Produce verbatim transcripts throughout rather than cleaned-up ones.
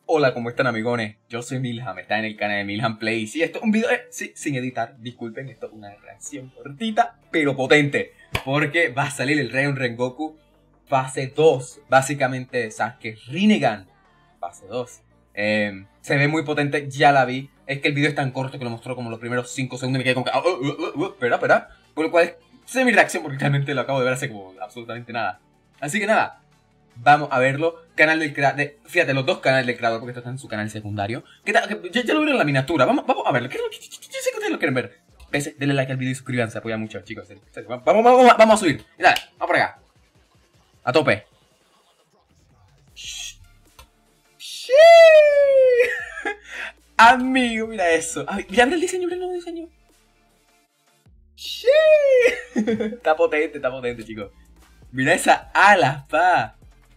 Hola, ¿cómo están, amigones? Yo soy Milham, está en el canal de Milham Play. Sí, esto es un video, eh, sí, sin editar, disculpen, esto es una reacción cortita, pero potente. Porque va a salir el Rayon Rengoku fase dos, básicamente de Sasuke Rinnegan, fase dos. Eh, se ve muy potente, ya la vi. Es que el video es tan corto que lo mostró como los primeros cinco segundos y me quedé como que, oh, oh, oh, oh, espera, espera. Por lo cual, sé mi reacción porque realmente lo acabo de ver hace como absolutamente nada. Así que nada. Vamos a verlo. Canal del creador. De, fíjate, los dos canales del creador, porque esto está en su canal secundario. ¿Qué tal? Que, ya, ya lo vieron en la miniatura. Vamos, vamos a verlo. Yo sé que ustedes lo quieren ver. Pese, denle like al video y suscríbanse. Apoya mucho, chicos. Vamos, vamos, vamos, vamos a subir. Y dale, vamos por acá. A tope. ¡Sí! Amigo, mira eso. Ay, mira, mira el diseño, mira el nuevo diseño. ¡Sí! Está potente, está potente, chicos. Mira esa alas, pa.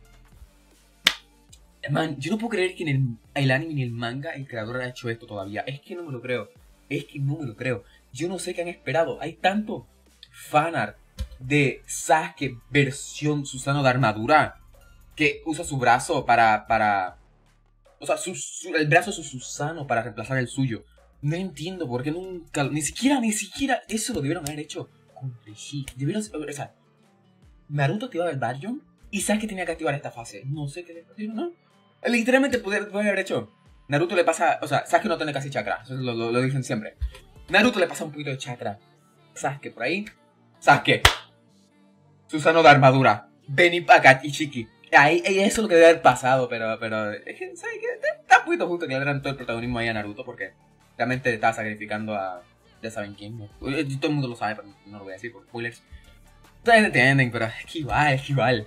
Man, yo no puedo creer que en el, el anime ni el manga el creador haya hecho esto todavía. Es que no me lo creo. Es que no me lo creo. Yo no sé qué han esperado. Hay tanto fanart de Sasuke versión Susanoo de armadura que usa su brazo para... para o sea, su, su, el brazo de su Susanoo para reemplazar el suyo. No entiendo por qué nunca... Ni siquiera, ni siquiera eso lo debieron haber hecho con Brigitte. Debieron... O sea, Naruto activaba el Baryon y Sasuke tenía que activar esta fase. No sé qué le pasó, ¿no? Literalmente puede, puede haber hecho. Naruto le pasa. O sea, Sasuke no tiene casi chakra. Eso lo, lo, lo dicen siempre. Naruto le pasa un poquito de chakra. Sasuke por ahí. Sasuke. Susanoo de armadura. Vení para acá, Ichiki. Ahí, ahí, eso es lo que debe haber pasado, pero. pero es que, ¿sabes qué? Está un poquito justo que le dieran todo el protagonismo ahí a Naruto porque realmente le estaba sacrificando a. Ya saben quién, ¿no? Todo el mundo lo sabe, pero no lo voy a decir por spoilers. Ustedes entienden, pero es que igual, es que igual.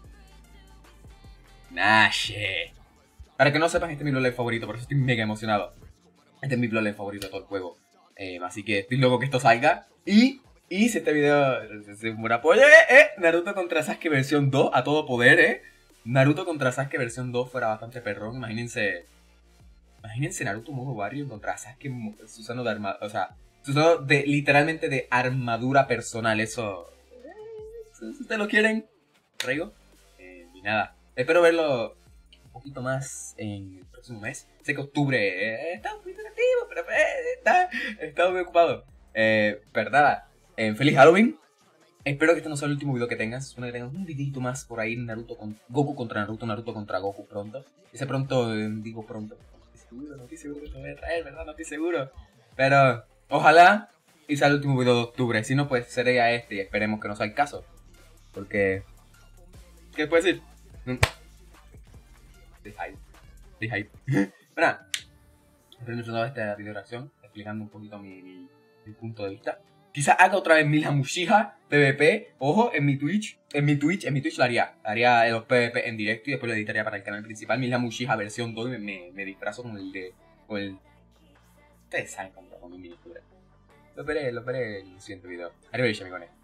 Nah, shit. Para que no sepan, este es mi Bloodline favorito, por eso estoy mega emocionado. Este es mi Bloodline favorito de todo el juego. Eh, así que estoy loco que esto salga. Y, y si este video se un buen apoyo, eh, eh, Naruto contra Sasuke versión dos, a todo poder, eh. Naruto contra Sasuke versión dos fuera bastante perrón. Imagínense. Imagínense Naruto modo Warrior contra Sasuke Susanoo de armadura. O sea, Susanoo de, literalmente de armadura personal. Eso. Eh, si ustedes lo quieren, traigo. Eh, y nada. Espero verlo un poquito más en el próximo mes. Sé que octubre eh, está muy negativo, pero eh, está, está muy ocupado. Eh, pero nada, eh, feliz Halloween. Espero que este no sea el último video que tengas. Espero que tengas un videito más por ahí. Naruto con Goku contra Naruto, Naruto contra Goku pronto. Ese pronto, eh, digo pronto. No estoy seguro, no estoy seguro que lo voy a traer, ¿verdad? No estoy seguro. Pero ojalá y sea el último video de octubre. Si no, pues sería este y esperemos que no sea el caso. Porque... ¿qué puedo decir? De hype. De hype. Pero nada, realizando esta video reacción, explicando un poquito mi, mi, mi punto de vista. Quizá haga otra vez Milham Uchiha PvP. Ojo, en mi Twitch. En mi Twitch, en mi Twitch lo haría. Haría los PvP en directo y después lo editaría para el canal principal. Milham Uchiha versión dos. Me, me, me disfrazo con el de. Con el. Ustedes saben cómo con mi miniatura. Lo veré, lo veré en el siguiente video. Arriba, amigos.